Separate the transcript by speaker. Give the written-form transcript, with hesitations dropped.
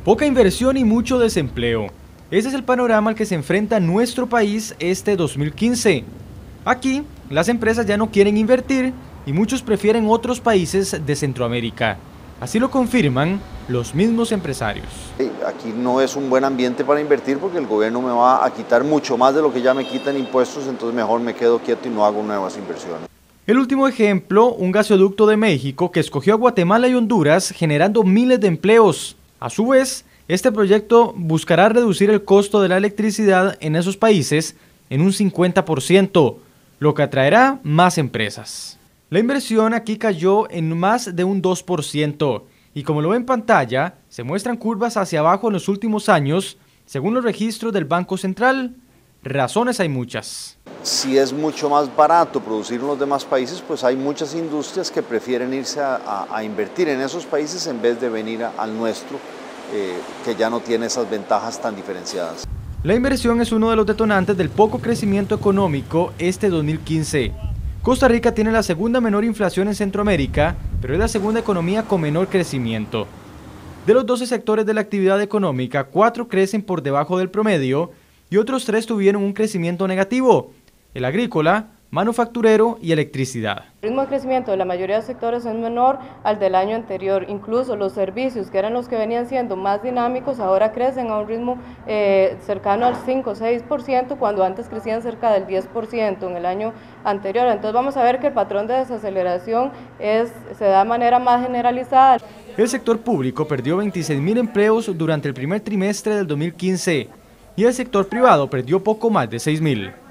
Speaker 1: Poca inversión y mucho desempleo. Ese es el panorama al que se enfrenta nuestro país este 2015. Aquí, las empresas ya no quieren invertir y muchos prefieren otros países de Centroamérica. Así lo confirman los mismos empresarios.
Speaker 2: Aquí no es un buen ambiente para invertir porque el gobierno me va a quitar mucho más de lo que ya me quitan impuestos, entonces mejor me quedo quieto y no hago nuevas inversiones.
Speaker 1: El último ejemplo, un gasoducto de México que escogió a Guatemala y Honduras generando miles de empleos. A su vez, este proyecto buscará reducir el costo de la electricidad en esos países en un 50%, lo que atraerá más empresas. La inversión aquí cayó en más de un 2%, y como lo ve en pantalla, se muestran curvas hacia abajo en los últimos años, según los registros del Banco Central. Razones hay muchas.
Speaker 2: Si es mucho más barato producir en los demás países, pues hay muchas industrias que prefieren irse a invertir en esos países en vez de venir al nuestro, que ya no tiene esas ventajas tan diferenciadas.
Speaker 1: La inversión es uno de los detonantes del poco crecimiento económico este 2015. Costa Rica tiene la segunda menor inflación en Centroamérica, pero es la segunda economía con menor crecimiento. De los 12 sectores de la actividad económica, 4 crecen por debajo del promedio y otros 3 tuvieron un crecimiento negativo: el agrícola, manufacturero y electricidad.
Speaker 3: El ritmo de crecimiento de la mayoría de sectores es menor al del año anterior. Incluso los servicios, que eran los que venían siendo más dinámicos, ahora crecen a un ritmo cercano al 5 o 6%, cuando antes crecían cerca del 10% en el año anterior. Entonces vamos a ver que el patrón de desaceleración se da de manera más generalizada.
Speaker 1: El sector público perdió 26.000 empleos durante el primer trimestre del 2015 y el sector privado perdió poco más de 6.000.